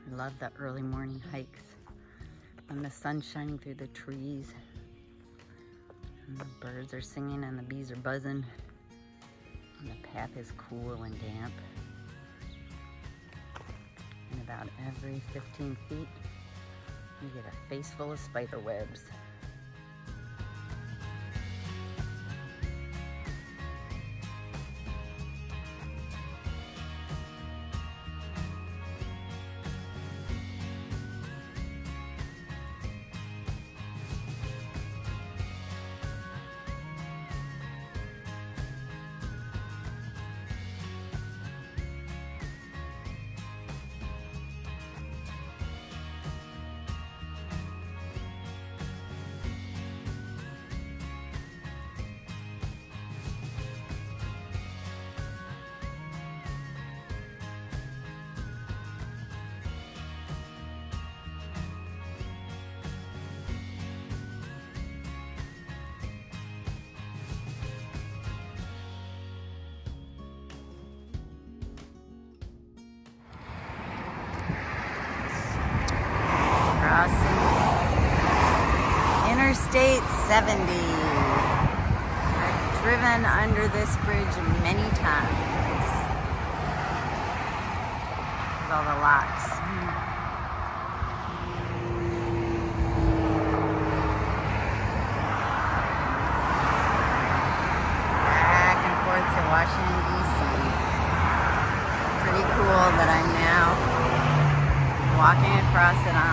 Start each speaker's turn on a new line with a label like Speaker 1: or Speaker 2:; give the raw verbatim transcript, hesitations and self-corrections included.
Speaker 1: I love the early morning hikes when the sun's shining through the trees and the birds are singing and the bees are buzzing and the path is cool and damp. And about every fifteen feet, you get a face full of spider webs. Interstate seventy. I've driven under this bridge many times. With all the locks. Back and forth to Washington, D C Pretty cool that I'm now walking across it on